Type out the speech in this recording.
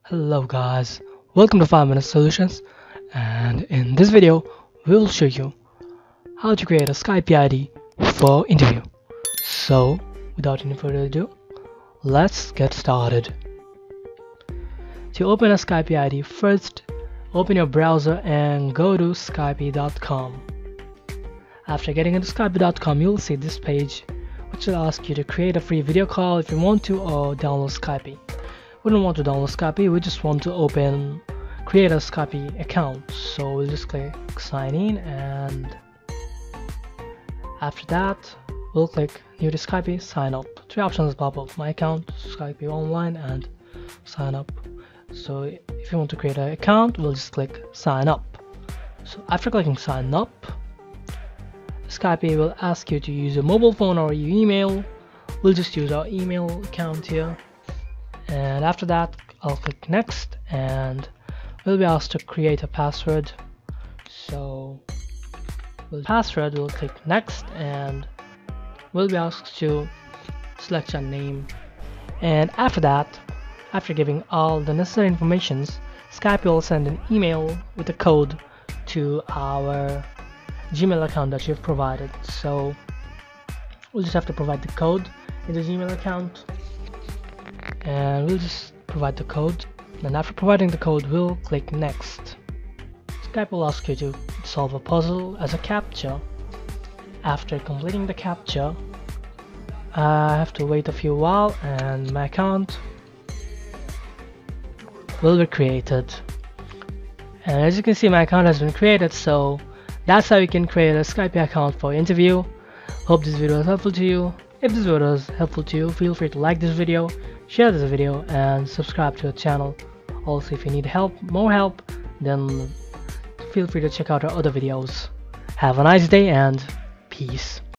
Hello guys, welcome to 5 Minute Solutions, and in this video we will show you how to create a Skype ID for interview. So without any further ado, let's get started. To open a Skype ID, first open your browser and go to skype.com. After getting into skype.com, you'll see this page which will ask you to create a free video call if you want to, or download Skype. We don't want to download Skype, we just want to create a Skype account. So we'll just click sign in, and after that we'll click new to Skype, sign up. Three options pop up: my account, Skype online, and sign up. So if you want to create an account, we'll just click sign up. So after clicking sign up, Skype will ask you to use your mobile phone or your email. We'll just use our email account here. And after that I'll click next, and we'll be asked to create a password. So we'll click next, and we'll be asked to select a name. And after that, after giving all the necessary informations, Skype will send an email with a code to our Gmail account that you've provided. So we'll just have to provide the code in the Gmail account, and we'll just provide the code. And after providing the code, we'll click next. Skype will ask you to solve a puzzle as a CAPTCHA. After completing the CAPTCHA, I have to wait a few while, and my account will be created. And as you can see, my account has been created. So that's how you can create a Skype account for interview. Hope this video was helpful to you. If this video was helpful to you, feel free to like this video, share this video, and subscribe to the channel. Also, if you need more help, then feel free to check out our other videos. Have a nice day, and peace.